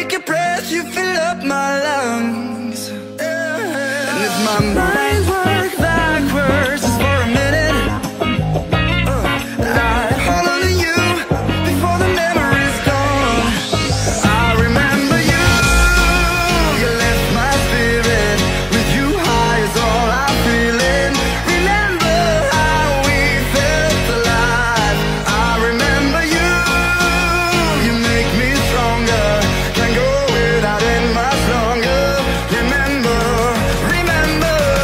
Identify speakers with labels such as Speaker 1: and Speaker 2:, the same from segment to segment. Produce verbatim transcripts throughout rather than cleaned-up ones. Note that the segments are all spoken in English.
Speaker 1: take a breath, you fill up my lungs. And if my mind worked backwards just for a minute, uh, I'd hold on to you before the memory's gone. I remember you, you lift my spirit. With you high is all I'm feeling. Remember how we felt alive. I remember you, you make me stronger. Can't go without it much longer. Remember, remember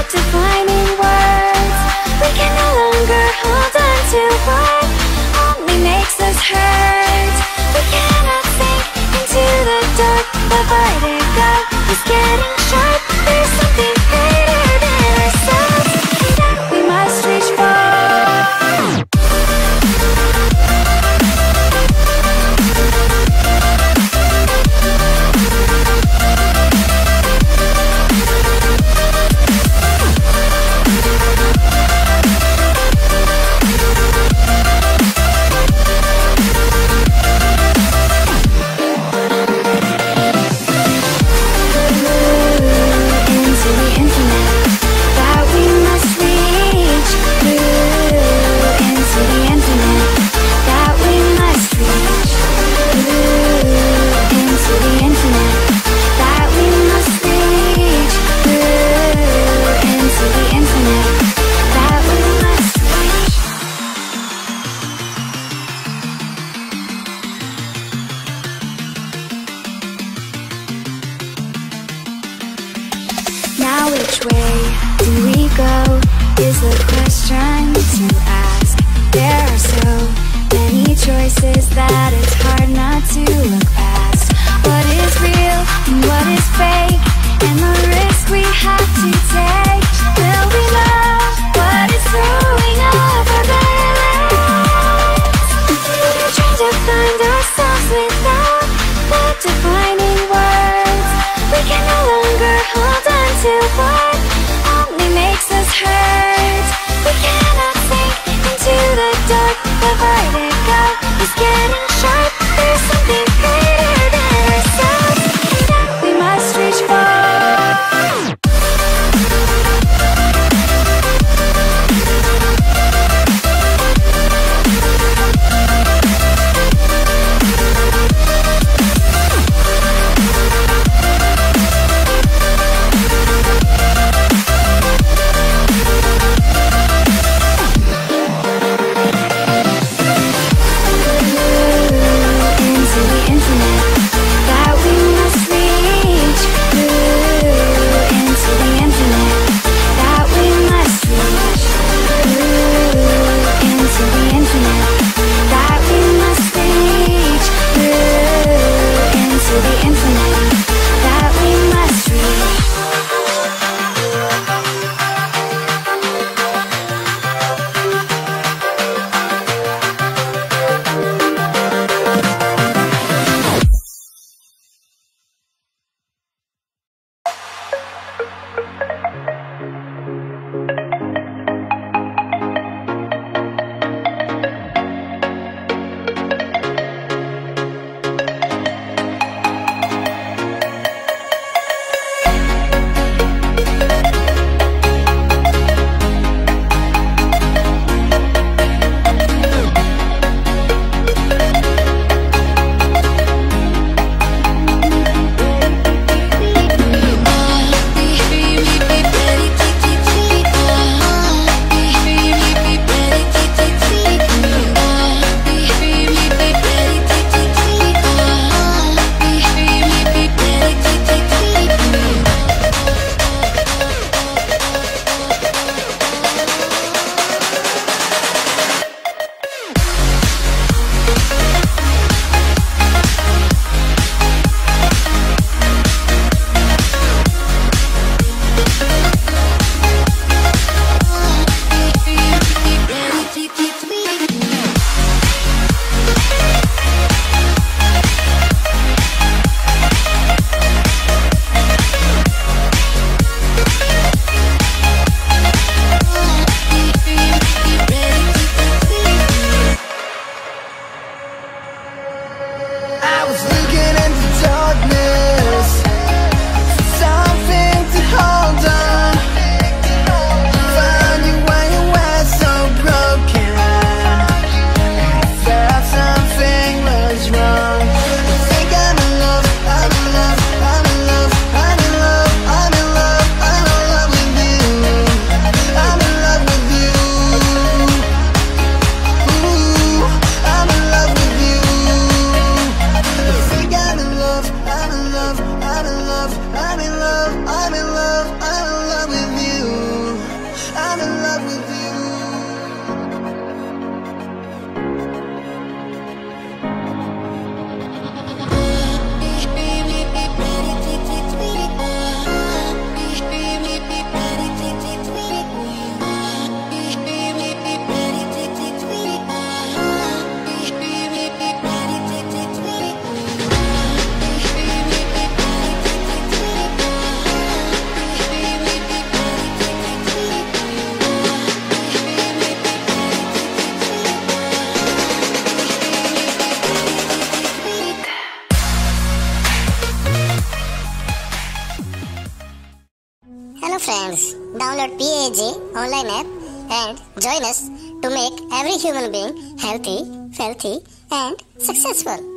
Speaker 2: defining words. We can no longer hold on to what only makes us hurt. We cannot sink into the dark. The vertigo is getting sharp. There's something greater than ourselves that we must reach for. Now which way do we go is the question to ask. There are so many choices that it's hard not to look past. What is real and what is fake, and the risk we have to take. Will we love what is throwing off our balance? We're trying to find ourselves without the defining words. We can no longer hold on to what only makes us hurt. We cannot sink into the dark. The vertigo is getting sharp. There's something greater than ourselves that we must reach for. Into the
Speaker 3: friends, download P A G online app and join us to make every human being healthy, wealthy and successful.